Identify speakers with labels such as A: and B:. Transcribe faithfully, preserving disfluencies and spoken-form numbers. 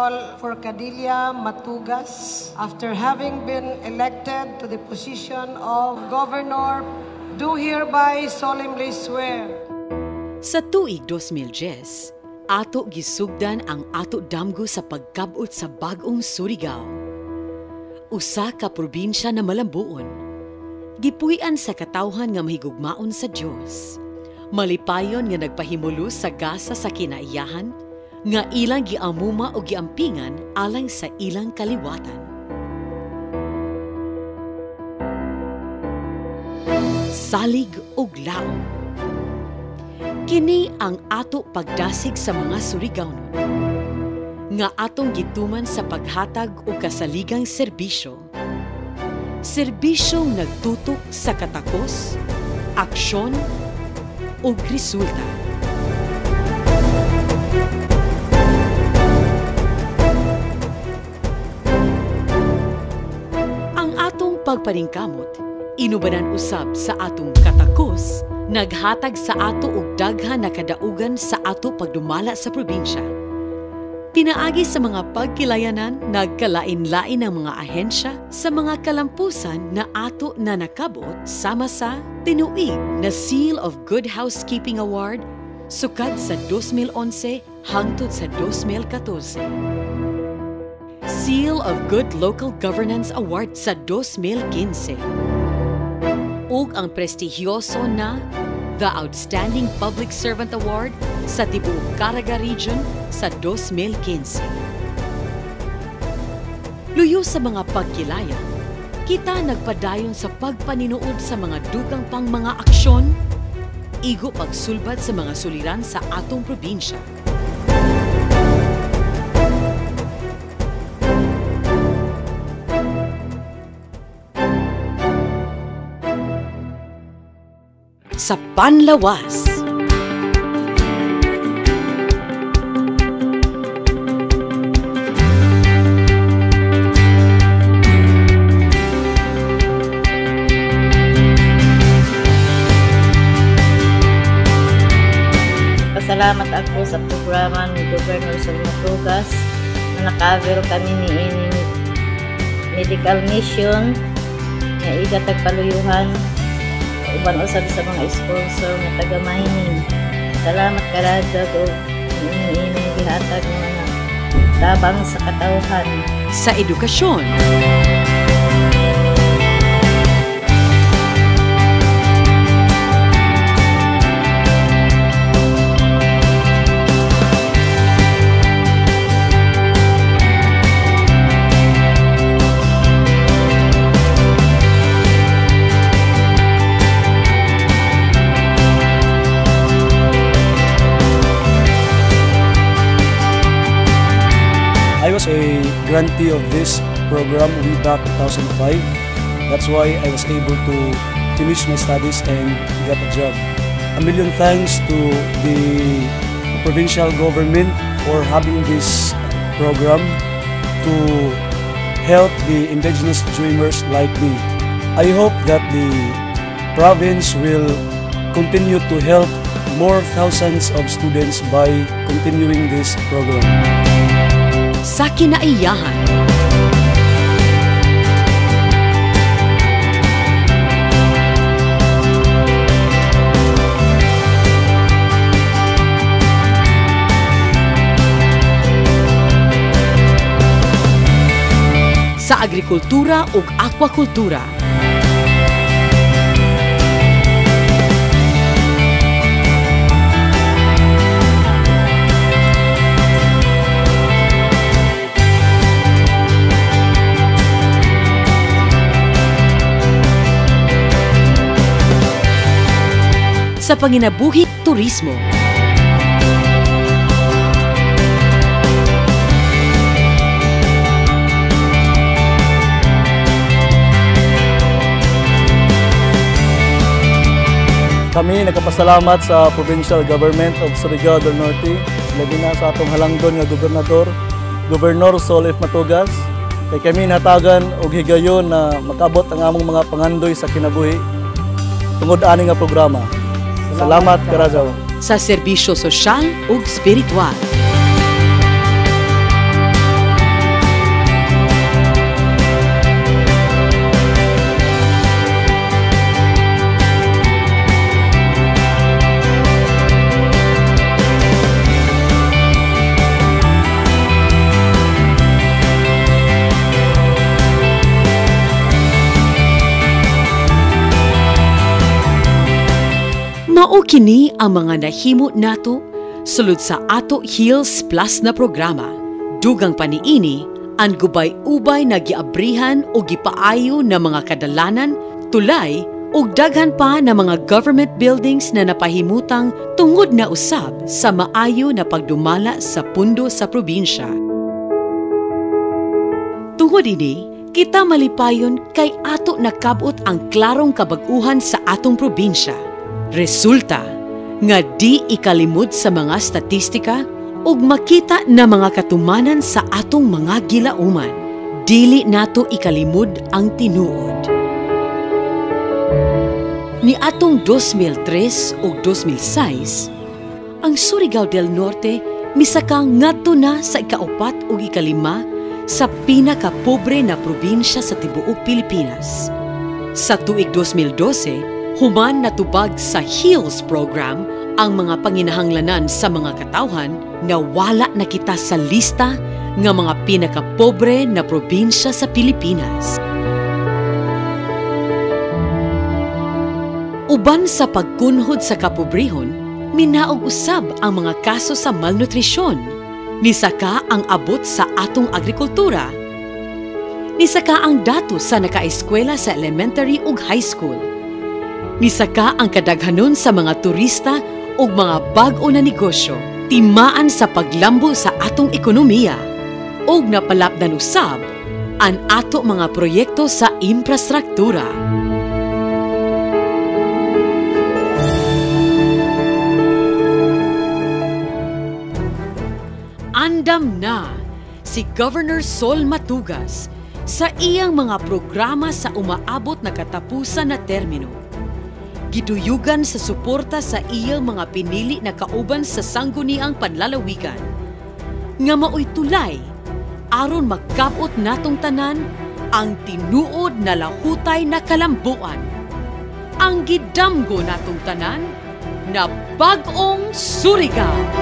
A: Sol Forcadilla Matugas, after having been elected to the position of Governor, do hereby solemnly swear.
B: Sa tuig two thousand ten, ato gisugdan ang ato damgo sa pagkabot sa bag-ong Surigao. Usa ka probinsya na malambuon, gipuy-an sa katawhan nga mahigugmaon sa Dios. Malipayon nga nagpahimulo sa gasa sa kinaiyahan, nga ilang giamuma o giampingan alang sa ilang kaliwatan. Salig ug laom. Kini ang ato pagdasig sa mga Surigao-non, nga atong gituman sa paghatag o kasaligang serbisyo. Serbisyong nagtutok sa katakos, aksyon, o resulta. Ang atong pagpaningkamot, inubanan usab sa atong katakos, naghatag sa ato og daghan na kadaugan sa ato pagdumala sa probinsya. Pinaagi sa mga pagkilayanan, nagkalain-lain ang mga ahensya sa mga kalampusan na ato na nakabot sama sa tinuig na Seal of Good Housekeeping Award sukad sa two thousand eleven hangtod sa two thousand fourteen. Seal of Good Local Governance Award sa two thousand fifteen. Ug ang prestihyoso na The Outstanding Public Servant Award sa tibuok Caraga Region sa two thousand fifteen. Luyo sa mga pagkilaya, kita nagpadayon sa pagpaninuod sa mga dugang pang mga aksyon, igo pagsulbad sa mga suliran sa atong probinsya. Sa panlawas.
C: Pasalamat ako sa programa ni Governor Sol Matugas na nakaver kami ni ini medical mission nga igatag paluyuhan uban usab sa mga sponsor nga taga mining. Salamat karadag og ini gihatag ng mga tabang sa katawhan.
B: Sa edukasyon.
D: I was a grantee of this program way back two thousand five. That's why I was able to finish my studies and get a job. A million thanks to the provincial government for having this program to help the indigenous dreamers like me. I hope that the province will continue to help more thousands of students by continuing this program.
B: Sa kinaiyahan. Sa agrikultura ug aquakultura. Sa panginabuhi turismo.
D: Kami nagpapasalamat sa Provincial Government of Surigao del Norte, labi na sa atong halangdon nga gobernador, Governor Sol F. Matugas. Kay kami natagan og higayon na makabot ang among mga pangandoy sa kinabuhi tungod ani nga programa. Salamat karajaw.
B: Sa serbisyo sosyal ug spiritual. kini ang mga nahimo nato sulod sa ato Heals Plus na programa. Dugang paniini ang gubay-ubay na giabrihan o gipaayo na mga kadalanan, tulay ug daghan pa na mga government buildings na napahimutang tungod na usab sa maayo na pagdumala sa pundo sa probinsya. Tungod ini, kita malipayon kay ato nakabot ang klarong kabag-uhan sa atong probinsya. Resulta nga di ikalimod sa mga statistika ug makita na mga katumanan sa atong mga gilauman. Dili nato ikalimod ang tinuod. Ni atong dos mil tres ug dos mil sais, ang Surigao del Norte misaka ngadto na sa ikaupat ug ikalima sa pinakapobre na probinsya sa tibuok Pilipinas. Sa tuig dos mil dose, human natubag sa HEALS program ang mga panginahanglanan sa mga katawhan na wala na kita sa lista ng mga pinakapobre na probinsya sa Pilipinas. Uban sa pagkunhod sa kapobrehon, minaog usab ang mga kaso sa malnutrisyon. Nisaka ang abot sa atong agrikultura. Nisaka ang datos sa nakaeskwela sa elementary ug high school. Nisaka ang kadaghanon sa mga turista ug mga bag-o na negosyo, timaan sa paglambo sa atong ekonomiya. Ug napalapdan usab ang ato mga proyekto sa infrastruktura. Andam na si Governor Sol Matugas sa iyang mga programa sa umaabot na katapusan na termino. Giduyugan sa suporta sa iyang mga pinili na kauban sa sangguniang panlalawigan. Nga maoy tulay, aron magkabot natong tanan ang tinuod na lahutay na kalambuan. Ang gidamgo natong tanan na bag-ong Surigao.